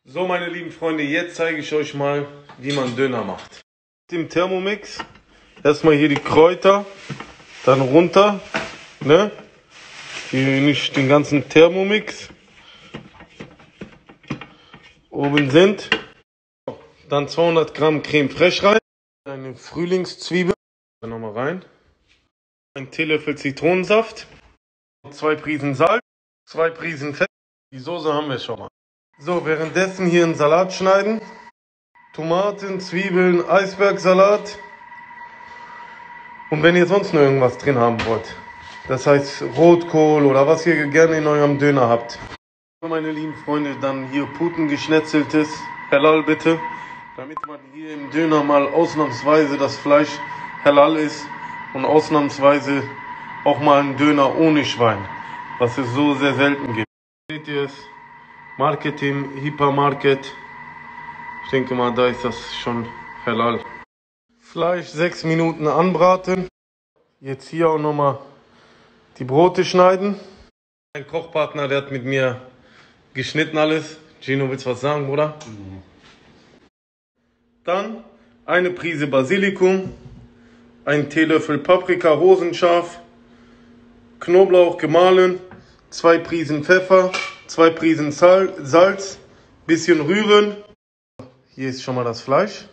So, meine lieben Freunde, jetzt zeige ich euch mal, wie man Döner macht. Mit dem Thermomix erstmal hier die Kräuter, dann runter, ne? Hier nicht den ganzen Thermomix. Oben sind dann 200 Gramm Creme Fraiche rein, eine Frühlingszwiebel, dann nochmal rein, ein Teelöffel Zitronensaft, 2 Prisen Salz, 2 Prisen Fett. Die Soße haben wir schon mal. So, währenddessen hier einen Salat schneiden. Tomaten, Zwiebeln, Eisbergsalat. Und wenn ihr sonst noch irgendwas drin haben wollt, das heißt Rotkohl oder was ihr gerne in eurem Döner habt. So, meine lieben Freunde, dann hier Putengeschnetzeltes, Halal bitte, damit man hier im Döner mal ausnahmsweise das Fleisch Halal ist und ausnahmsweise auch mal einen Döner ohne Schwein, was es so sehr selten gibt. Seht ihr es? Marketing, Hypermarket. Ich denke mal, da ist das schon Halal. Fleisch 6 Minuten anbraten. Jetzt hier auch nochmal die Brote schneiden. Ein Kochpartner, der hat mit mir geschnitten alles. Gino, willst du was sagen, Bruder? Dann eine Prise Basilikum, ein Teelöffel Paprika rosenscharf, Knoblauch gemahlen, 2 Prisen Pfeffer, 2 Prisen Salz, bisschen rühren. Hier ist schon mal das Fleisch.